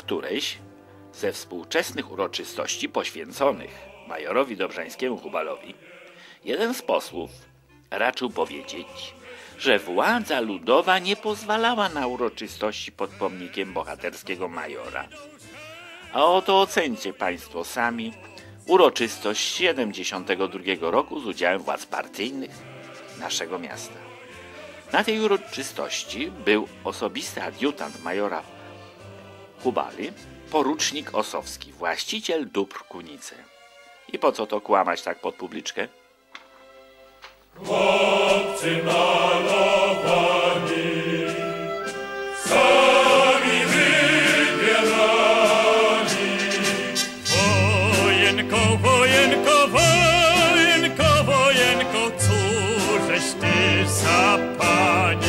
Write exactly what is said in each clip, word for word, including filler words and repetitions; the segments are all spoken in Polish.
którejś ze współczesnych uroczystości poświęconych majorowi Dobrzańskiemu Hubalowi jeden z posłów raczył powiedzieć, że władza ludowa nie pozwalała na uroczystości pod pomnikiem bohaterskiego majora. A oto ocencie państwo sami uroczystość siedemdziesiątego drugiego roku z udziałem władz partyjnych naszego miasta. Na tej uroczystości był osobisty adiutant majora Hubali, porucznik Osowski, właściciel dóbr Kunice. I po co to kłamać tak pod publiczkę? Chłopcy malowani, sami wybierani. Wojenko, wojenko, wojenko, wojenko, cóżeś ty za pani?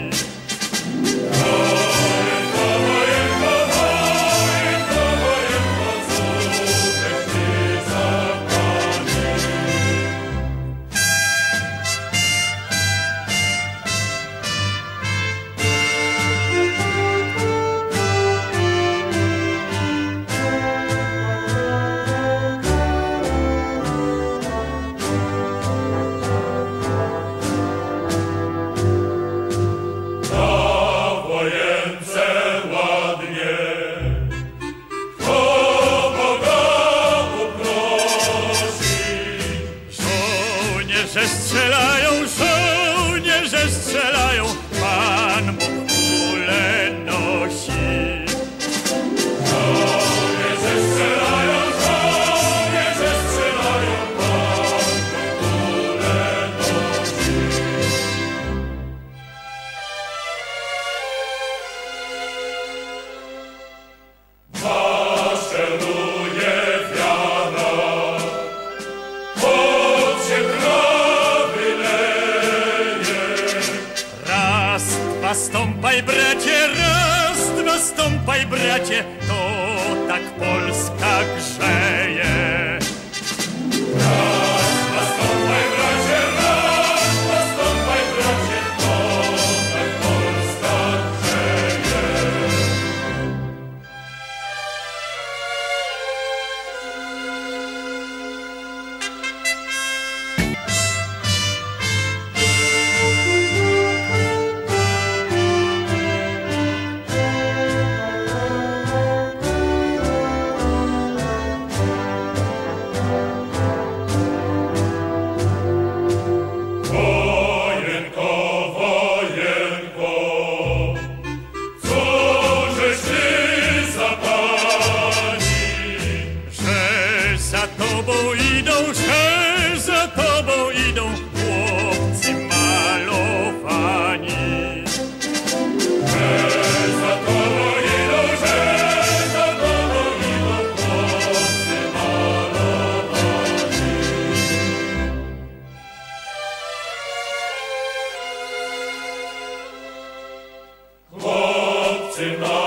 Wojenko, wojenko, wojenko, wojenko, cóżeś ty za pani? Żołnierze strzelają, żołnierze strzelają, Pan Bóg kulę nosi. Żołnierze strzelają, żołnierze strzelają, Pan Bóg kulę nosi. Maszeruje wiara, choć się trawy leje. Raz, dwa, stąpaj bracie, raz, dwa, stąpaj bracie, to tak Polska grzeje. Raz, dwa, stąpaj bracie, raz, dwa, stąpaj bracie, to tak Polska grzeje. Wojenko, wojenko, cóżeś ty za pani? Że za tobą idą, że za tobą idą chłopcy malowani. Że za tobą idą, że za tobą idą chłopcy malowani. Chłopcy malowani.